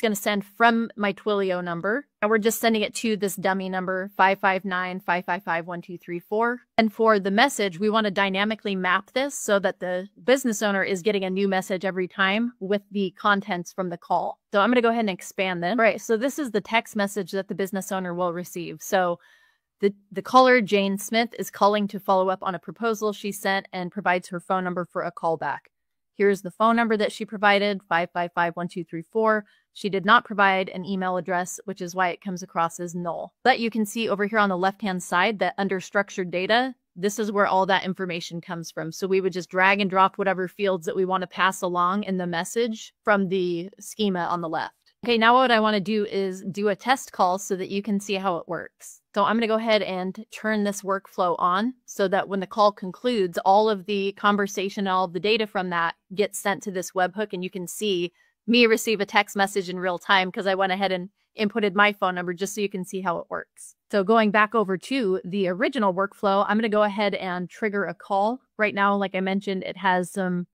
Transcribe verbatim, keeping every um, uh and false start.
It's going to send from my Twilio number, and we're just sending it to this dummy number, five five nine, five five five, one two three four. And for the message, we want to dynamically map this so that the business owner is getting a new message every time with the contents from the call. So I'm going to go ahead and expand this. All right, so this is the text message that the business owner will receive. So The, the caller, Jane Smith, is calling to follow up on a proposal she sent and provides her phone number for a callback. Here's the phone number that she provided, five five five, one two three four. She did not provide an email address, which is why it comes across as null. But you can see over here on the left-hand side that under structured data, this is where all that information comes from. So we would just drag and drop whatever fields that we want to pass along in the message from the schema on the left. Okay, now what I want to do is do a test call so that you can see how it works. So I'm going to go ahead and turn this workflow on so that when the call concludes, all of the conversation, all of the data from that gets sent to this webhook, and you can see me receive a text message in real time because I went ahead and inputted my phone number just so you can see how it works. So going back over to the original workflow, I'm going to go ahead and trigger a call. Right now, like I mentioned, it has some